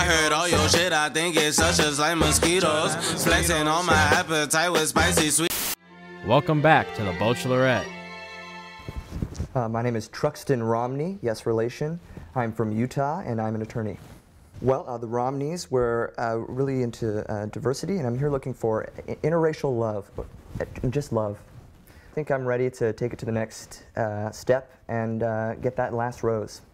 heard all your shit, I think it's such as like mosquitoes. Flexing on my appetite with spicy sweet. Welcome back to the Bachelorette. My name is Truxton Romney, yes, relation. I'm from Utah, and I'm an attorney. Well, the Romneys were really into diversity, and I'm here looking for interracial love, just love. I think I'm ready to take it to the next step and get that last rose.